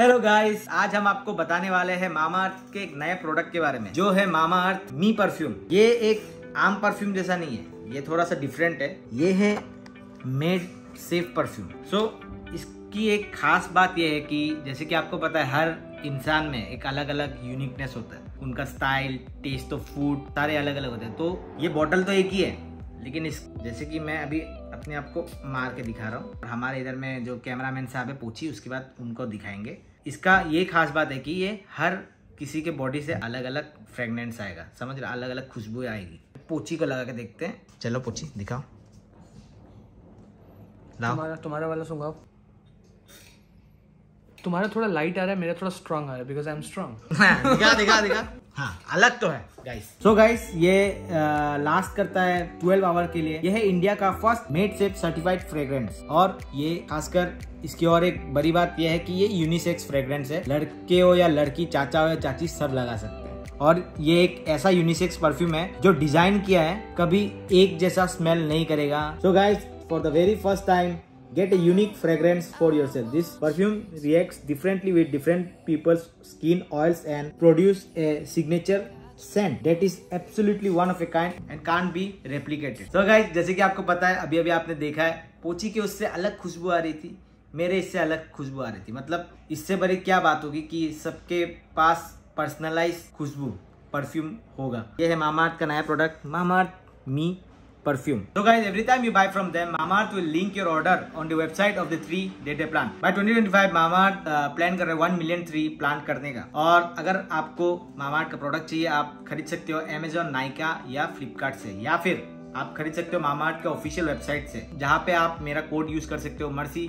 Hello guys, आज हम आपको बताने वाले हैं मामाअर्थ के एक नए प्रोडक्ट के बारे में, जो है मामाअर्थ मी परफ्यूम। ये एक आम परफ्यूम जैसा नहीं है, ये थोड़ा सा डिफरेंट है। ये है मेड सेफ परफ्यूम। इसकी एक खास बात ये है कि जैसे कि आपको पता है, हर इंसान में एक अलग अलग यूनिकनेस होता है। उनका स्टाइल, टेस्ट ऑफ फूड सारे अलग अलग होते हैं। तो ये बॉटल तो एक ही है, लेकिन इस जैसे कि मैं अभी अपने आप को मार के दिखा रहा हूँ, और हमारे इधर में जो कैमरामैन साहब है पूछी, उसके बाद उनको दिखाएंगे। इसका ये खास बात है कि ये हर किसी के बॉडी से अलग अलग फ्रेगनेंस आएगा, समझ रहे, अलग अलग खुशबू आएगी। पोची को लगा के देखते हैं। चलो पोची दिखाओ, तुम्हारा वाला सुंघाओ। तुम्हारा थोड़ा लाइट आ रहा है, मेरा थोड़ा स्ट्रांग आ रहा है, बिकॉज आई एम स्ट्रांग। दिखा। हाँ, अलग तो है गाइस। सो गाइस, ये लास्ट करता है 12 आवर के लिए। यह है इंडिया का first made safe certified fragrance, और ये खासकर इसकी और एक बड़ी बात यह है कि ये यूनिसेक्स फ्रेग्रेंस है। लड़के हो या लड़की, चाचा हो या चाची, सब लगा सकते हैं। और ये एक ऐसा यूनिसेक्स परफ्यूम है जो डिजाइन किया है, कभी एक जैसा स्मेल नहीं करेगा। So guys, for the very first time, get a unique fragrance for yourself. This perfume reacts differently with different people's skin oils and produce a signature scent that is absolutely one of a kind and can't be replicated. So guys, जैसे कि आपको पता है, अभी अभी आपने देखा है, पोची के उससे अलग खुशबू आ रही थी, मेरे इससे अलग खुशबू आ रही थी। मतलब इससे बड़ी क्या बात होगी कि सबके पास पर्सनलाइज खुशबू परफ्यूम होगा। ये है मामाअर्थ का नया product, Mamaearth me perfume. So guys, every time you buy from them, Mamaearth will link your order on the website of the 3 day plan. By 2025 Mamaearth plan कर रहे हैं 1 million ट्री प्लांट करने का। और अगर आपको Mamaearth का product चाहिए, आप खरीद सकते हो Amazon, नाइका या फ्लिपकार्ट से, या फिर आप खरीद सकते हो Mamaearth के ऑफिशियल वेबसाइट से, जहाँ पे आप मेरा कोड यूज कर सकते हो मर्सी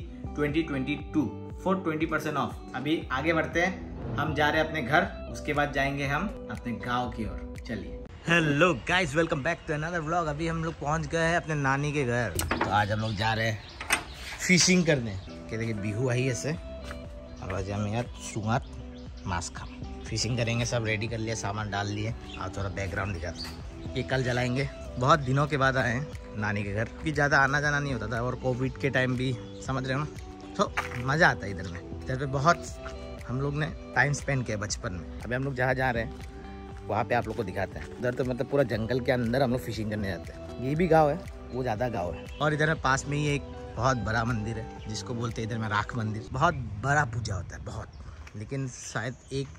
2022 फॉर 20% ऑफ। अभी आगे बढ़ते हैं, हम जा रहे हैं अपने घर, उसके बाद जाएंगे हम अपने गाँव की ओर। चलिए। Hello guys, welcome back to another vlog. अभी हम लोग पहुंच गए हैं अपने नानी के घर। तो आज हम लोग जा रहे हैं फिशिंग करने। क्या देखिए, बिहू आई ऐसे, और आज हम यार सुगात मांस खा फिशिंग करेंगे। सब रेडी कर लिया, सामान डाल लिए। और थोड़ा बैकग्राउंड दिखाते हैं। ये कल जलाएंगे। बहुत दिनों के बाद आए हैं नानी के घर, क्योंकि ज़्यादा आना जाना नहीं होता था, और कोविड के टाइम भी, समझ रहे हो ना, तो मज़ा आता है इधर में। इधर पे बहुत हम लोग ने टाइम स्पेंड किया बचपन में। अभी हम लोग जहाँ जा रहे हैं वहाँ पे आप लोग को दिखाते हैं। उधर तो मतलब पूरा जंगल के अंदर हम लोग फिशिंग करने जाते हैं। ये भी गांव है, वो ज़्यादा गांव है। और इधर में पास में ही एक बहुत बड़ा मंदिर है, जिसको बोलते हैं इधर में राख मंदिर। बहुत बड़ा पूजा होता है, बहुत। लेकिन शायद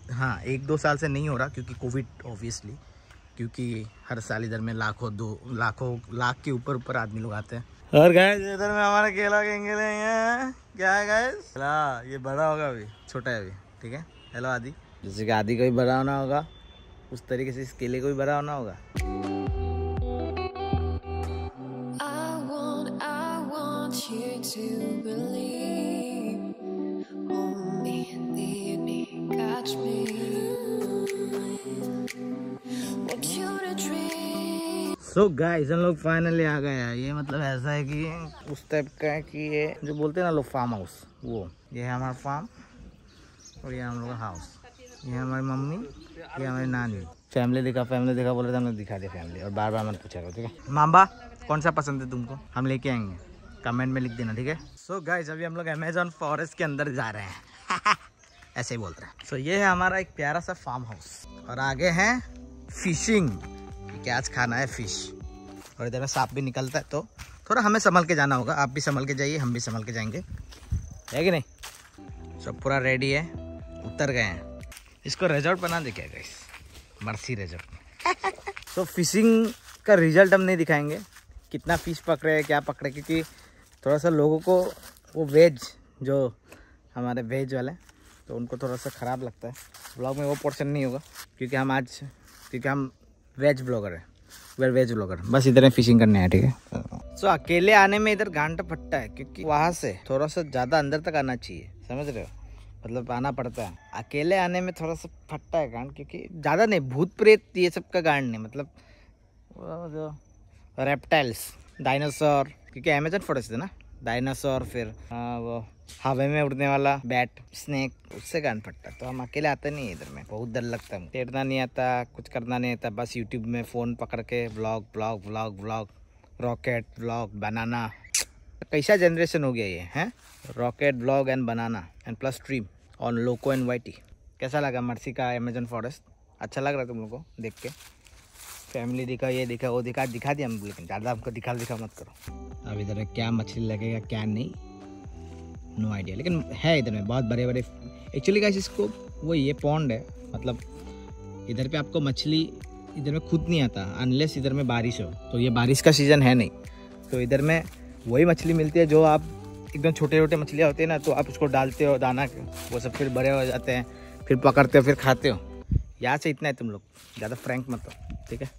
1-2 साल से नहीं हो रहा, क्योंकि कोविड ऑब्वियसली, क्योंकि हर साल इधर में लाख के ऊपर आदमी लोग आते हैं। और गाइस, इधर में हमारा केला केंगे क्या है गाइस? ये बड़ा होगा, अभी छोटा है अभी, ठीक है। हेलो आदि, जैसे कि आदि का भी बड़ा होना होगा, उस तरीके से इस केले को भी बड़ा होना होगा। सो गाइस, हम लोग फाइनली आ गए हैं। ये मतलब ऐसा है कि उस टाइप का है कि ये जो बोलते हैं ना लोग फार्म हाउस, वो ये है हमारा फार्म, और ये हम लोग का हाउस। ये हमारी मम्मी, ये हमारी नानी। फैमिली दिखा बोले तो हमने दिखा दिया फैमिली, और बार बार मत पूछा करो, ठीक है। मामा, कौन सा पसंद है तुमको? हम लेके आएंगे, कमेंट में लिख देना, ठीक है। सो गाइस, अभी हम लोग अमेजॉन फॉरेस्ट के अंदर जा रहे हैं। ऐसे ही बोल रहे हैं। सो ये है हमारा एक प्यारा सा फार्म हाउस, और आगे है फिशिंग, कि आज खाना है फिश। और इधर में सांप भी निकलता है, तो थोड़ा हमें संभल के जाना होगा। आप भी संभल के जाइए, हम भी संभल के जाएंगे, है कि नहीं। सब पूरा रेडी है, उतर गए हैं। इसको रिजॉर्ट बना दे क्या गाइस, मर्सी रिजॉर्ट। तो फिशिंग का रिजल्ट हम नहीं दिखाएंगे, कितना फिश पकड़े, क्या पकड़े, क्योंकि थोड़ा सा लोगों को वो वेज, जो हमारे वेज वाले, तो उनको थोड़ा सा ख़राब लगता है। ब्लॉग में वो पोर्शन नहीं होगा, क्योंकि हम वेज ब्लॉगर हैं, वेज ब्लॉगर। बस इधर फिशिंग करने हैं, ठीक है। सो अकेले आने में इधर घंटा फट्टा है, क्योंकि वहाँ से थोड़ा सा ज़्यादा अंदर तक आना चाहिए, समझ रहे हो, मतलब आना पड़ता है। अकेले आने में थोड़ा सा फटता है गांड, क्योंकि ज़्यादा नहीं, भूत प्रेत ये सब का गांड नहीं, मतलब वो जो रेप्टाइल्स, डायनासोर, क्योंकि अमेजन फॉरेस्ट है ना, डायनासोर, फिर वो हवा में उड़ने वाला बैट, स्नेक, उससे गांड फटता है। तो हम अकेले आते नहीं इधर में, बहुत डर लगता है। तैरना नहीं आता, कुछ करना नहीं आता, बस यूट्यूब में फ़ोन पकड़ के व्लॉग, रॉकेट व्लॉग, बनाना। कैसा जनरेशन हो गया ये है, रॉकेट व्लॉग एंड बनाना and plus stream on Loco and YT. कैसा लगा मर्सी का अमेजन फॉरेस्ट? अच्छा लग रहा तुम लोग को देख के? फैमिली दिखा, ये दिखा, वो दिखा दिया हम, लेकिन ज़्यादा हमको दिखा मत करो। अब इधर में क्या मछली लगेगा क्या नहीं, नो आइडिया, लेकिन है इधर में बहुत बड़े बड़े। एक्चुअली गाइस इसको वो ये पॉन्ड है, मतलब इधर पे आपको मछली इधर में खुद नहीं आता अनलेस इधर में बारिश हो। तो ये बारिश का सीज़न है नहीं, तो इधर में वही मछली मिलती है जो आप एकदम छोटे छोटे मछलियाँ होती है ना, तो आप उसको डालते हो दाना, वो सब फिर बड़े हो जाते हैं, फिर पकड़ते हो, फिर खाते हो। यहाँ से इतना है, तुम लोग ज़्यादा फ्रैंक मत हो, ठीक है?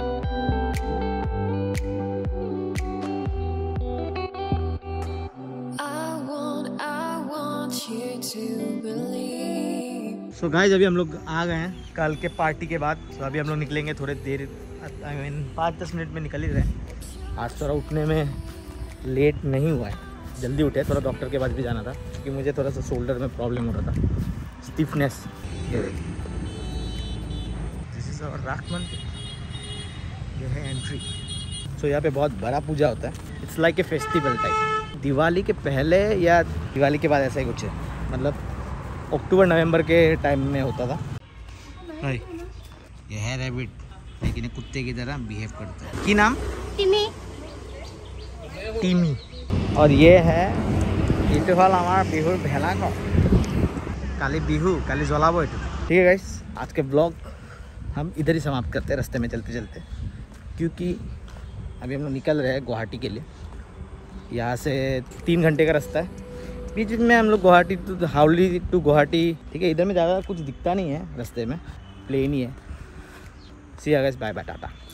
सो गाइस अभी हम लोग आ गए हैं कल के पार्टी के बाद। तो अभी हम लोग निकलेंगे थोड़ी देर, आई मीन 5-10 मिनट में निकल ही रहे हैं। आज थोड़ा उठने में लेट नहीं हुआ है, जल्दी उठे, थोड़ा डॉक्टर के पास भी जाना था क्योंकि मुझे थोड़ा सा शोल्डर में प्रॉब्लम हो रहा था, स्टिफनेस। दिस इज आवर राख मंदिर, ये है एंट्री। सो यहाँ पे बहुत बड़ा पूजा होता है, it's like a festival type. Diwali के पहले या दिवाली के बाद ऐसा ही कुछ है, मतलब अक्टूबर नवंबर के टाइम में होता था। ये है रैबिट, लेकिन कुत्ते की तरह बिहेव करता है। की नाम? टिमी। टिमी। और ये है इट हल हमार बिहुर भेला को काली बिहू काली जलाबो। ठीक है गाइस, आज के ब्लॉग हम इधर ही समाप्त करते हैं, रास्ते में चलते चलते, क्योंकि अभी हम लोग निकल रहे हैं गुवाहाटी के लिए। यहाँ से 3 घंटे का रास्ता है, बीच में हम लोग गुवाहाटी टू हावली टू गुवाहाटी। ठीक है, इधर में ज़्यादा कुछ दिखता नहीं है रास्ते में, प्लेन ही है। See you guys, bye bye, Tata.